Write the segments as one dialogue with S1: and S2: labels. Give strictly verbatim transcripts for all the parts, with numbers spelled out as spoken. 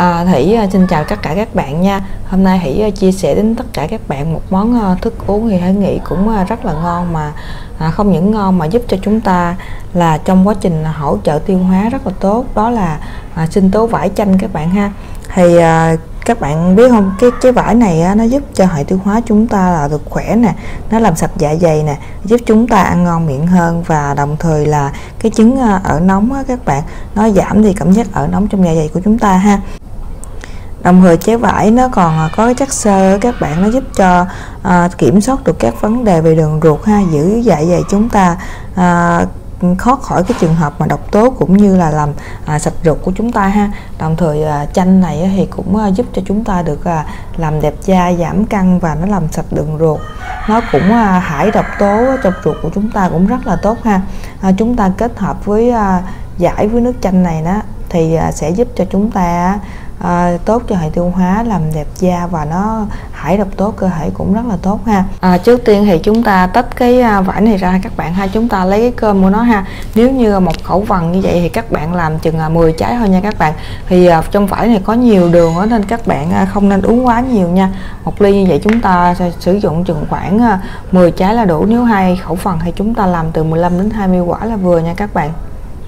S1: À, Thủy xin chào tất cả các bạn nha. Hôm nay Thủy chia sẻ đến tất cả các bạn một món thức uống thì Thủy nghĩ cũng rất là ngon, mà à, không những ngon mà giúp cho chúng ta là trong quá trình hỗ trợ tiêu hóa rất là tốt, đó là à, sinh tố vải chanh các bạn ha. Thì à, các bạn biết không, cái cái vải này á, nó giúp cho hệ tiêu hóa chúng ta là được khỏe nè, nó làm sạch dạ dày nè, giúp chúng ta ăn ngon miệng hơn, và đồng thời là cái chứng ở nóng á, các bạn, nó giảm đi cảm giác ở nóng trong dạ dày của chúng ta ha. Đồng thời trái vải nó còn có cái chất xơ các bạn, nó giúp cho à, kiểm soát được các vấn đề về đường ruột ha, giữ dạ dày chúng ta à, thoát khỏi cái trường hợp mà độc tố, cũng như là làm à, sạch ruột của chúng ta ha. Đồng thời à, chanh này thì cũng à, giúp cho chúng ta được à, làm đẹp da, giảm căng, và nó làm sạch đường ruột, nó cũng à, thải độc tố trong ruột của chúng ta cũng rất là tốt ha. À, chúng ta kết hợp với à, giải với nước chanh này đó thì à, sẽ giúp cho chúng ta À, tốt cho hệ tiêu hóa, làm đẹp da, và nó thải độc tố cơ thể cũng rất là tốt ha. À, trước tiên thì chúng ta tách cái vải này ra các bạn ha, chúng ta lấy cái cơm của nó ha. Nếu như một khẩu vần như vậy thì các bạn làm chừng mười trái thôi nha các bạn. Thì à, trong vải này có nhiều đường đó, nên các bạn không nên uống quá nhiều nha. Một ly như vậy chúng ta sẽ sử dụng chừng khoảng mười trái là đủ. Nếu hai khẩu phần thì chúng ta làm từ mười lăm đến hai mươi quả là vừa nha các bạn.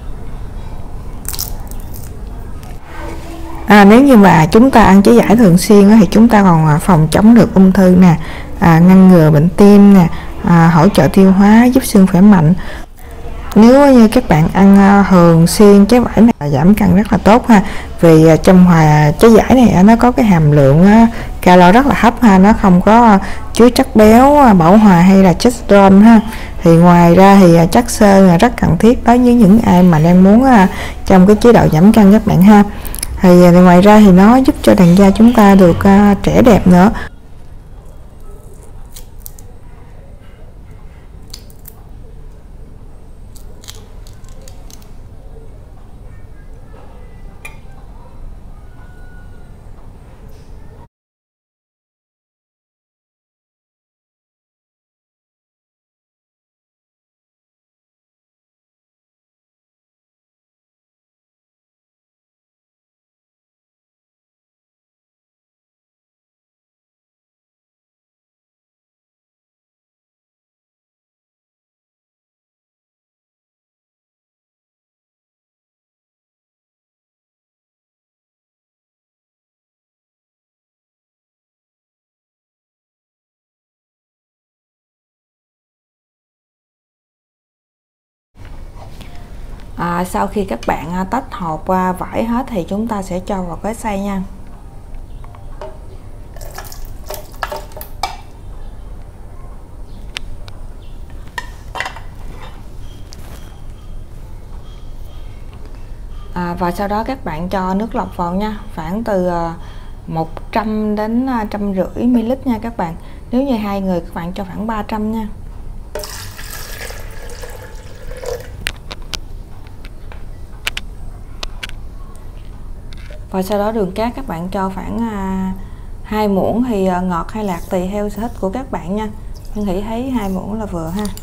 S1: À, nếu như mà chúng ta ăn trái vải thường xuyên thì chúng ta còn phòng chống được ung thư nè, à, ngăn ngừa bệnh tim nè, à, hỗ trợ tiêu hóa, giúp xương khỏe mạnh. Nếu như các bạn ăn thường xuyên trái vải này, giảm cân rất là tốt ha, vì trong hòa trái vải này nó có cái hàm lượng calo rất là thấp ha, nó không có chứa chất béo bão hòa hay là cholesterol ha. Thì ngoài ra thì chất xơ là rất cần thiết đối với những ai mà đang muốn trong cái chế độ giảm cân các bạn ha. Thì ngoài ra thì nó giúp cho làn da chúng ta được uh, trẻ đẹp nữa. À, sau khi các bạn tách hộp vải hết thì chúng ta sẽ cho vào cái xay nha. À, và sau đó các bạn cho nước lọc vào nha, khoảng từ một trăm đến một trăm rưỡi mi li lít nha các bạn. Nếu như hai người các bạn cho khoảng ba trăm nha. Và sau đó đường cát các bạn cho khoảng à, hai muỗng, thì à, ngọt hay lạc tùy theo sở thích của các bạn nha, nhưng Thủy thấy hai muỗng là vừa ha.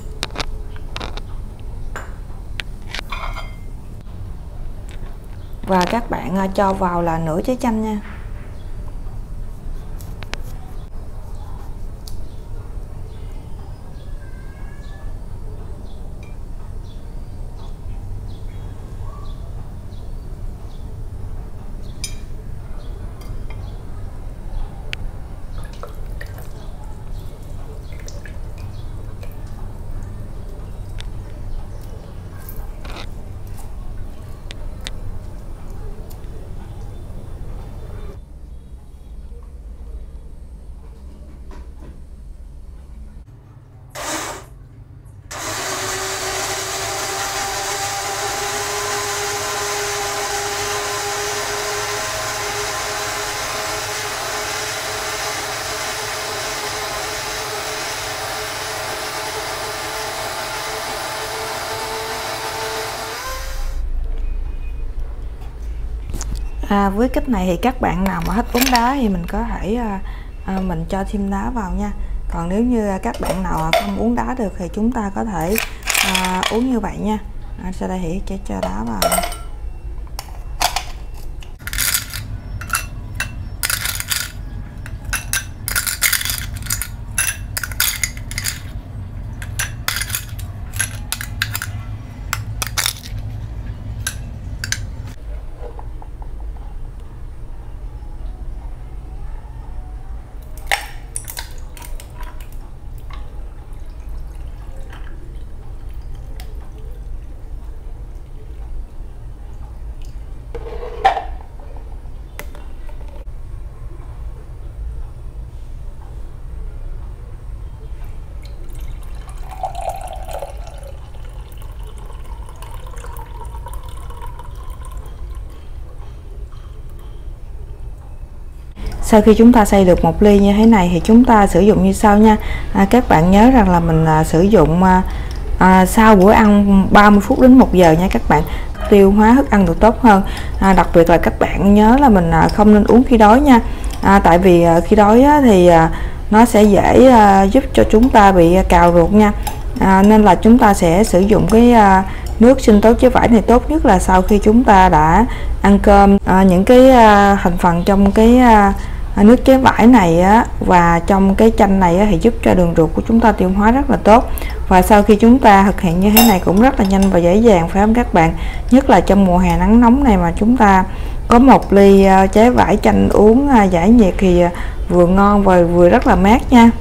S1: Và các bạn à, cho vào là nửa trái chanh nha. À, với cách này thì các bạn nào mà thích uống đá thì mình có thể à, à, mình cho thêm đá vào nha. Còn nếu như các bạn nào không uống đá được thì chúng ta có thể à, uống như vậy nha. À, sau đây thì sẽ cho đá vào. Sau khi chúng ta xay được một ly như thế này thì chúng ta sử dụng như sau nha. À, các bạn nhớ rằng là mình à, sử dụng à, à, sau bữa ăn ba mươi phút đến một giờ nha các bạn, tiêu hóa thức ăn được tốt hơn. À, đặc biệt là các bạn nhớ là mình à, không nên uống khi đói nha. À, tại vì à, khi đói á, thì à, nó sẽ dễ à, giúp cho chúng ta bị cào ruột nha. À, nên là chúng ta sẽ sử dụng cái à, nước sinh tố chế vải này tốt nhất là sau khi chúng ta đã ăn cơm. À, những cái à, thành phần trong cái à, nước chế vải này á, và trong cái chanh này á, thì giúp cho đường ruột của chúng ta tiêu hóa rất là tốt. Và sau khi chúng ta thực hiện như thế này cũng rất là nhanh và dễ dàng, phải không các bạn? Nhất là trong mùa hè nắng nóng này mà chúng ta có một ly uh, trái vải chanh uống uh, giải nhiệt thì uh, vừa ngon và vừa rất là mát nha.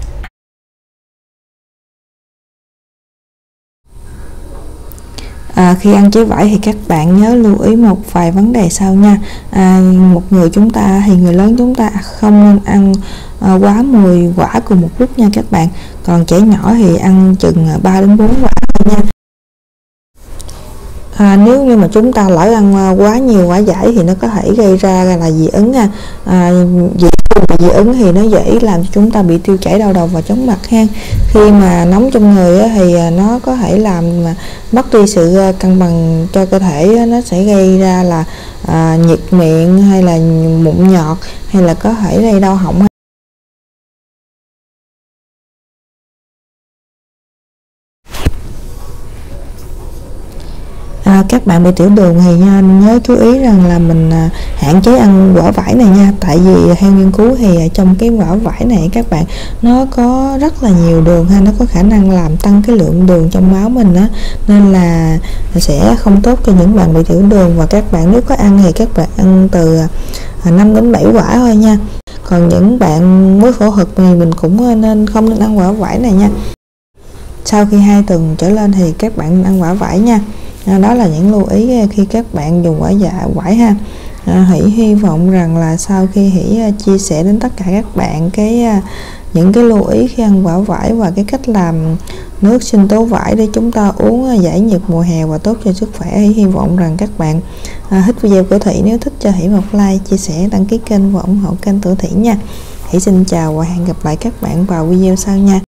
S1: À, khi ăn trái vải thì các bạn nhớ lưu ý một vài vấn đề sau nha. À, một người chúng ta thì người lớn chúng ta không nên ăn à, quá mười quả cùng một lúc nha các bạn. Còn trẻ nhỏ thì ăn chừng ba đến bốn quả thôi nha. À, nếu như mà chúng ta lỡ ăn quá nhiều quả vải thì nó có thể gây ra là dị ứng nha. À, dị dị ứng thì nó dễ làm cho chúng ta bị tiêu chảy, đau đầu và chóng mặt ha. Khi mà nóng trong người á, thì nó có thể làm mà mất đi sự cân bằng cho cơ thể, nó sẽ gây ra là à, nhiệt miệng hay là mụn nhọt hay là có thể gây đau họng. À, các bạn bị tiểu đường thì nha, nhớ chú ý rằng là mình à, hạn chế ăn quả vải này nha. Tại vì theo nghiên cứu thì trong cái quả vải này các bạn, nó có rất là nhiều đường ha, nó có khả năng làm tăng cái lượng đường trong máu mình á, nên là sẽ không tốt cho những bạn bị tiểu đường. Và các bạn nếu có ăn thì các bạn ăn từ năm đến bảy quả thôi nha. Còn những bạn mới phẫu thuật thì mình cũng nên không nên ăn quả vải này nha. Sau khi hai tuần trở lên thì các bạn ăn quả vải nha. À, đó là những lưu ý khi các bạn dùng quả dạ vải ha. À, Hỷ hy vọng rằng là sau khi Hỷ uh, chia sẻ đến tất cả các bạn cái uh, những cái lưu ý khi ăn quả vải và cái cách làm nước sinh tố vải để chúng ta uống uh, giải nhiệt mùa hè và tốt cho sức khỏe. Hỷ hy vọng rằng các bạn uh, thích video của Thị. Nếu thích cho Hỷ một like, chia sẻ, đăng ký kênh và ủng hộ kênh Tử Thị nha. Hỷ xin chào và hẹn gặp lại các bạn vào video sau nha.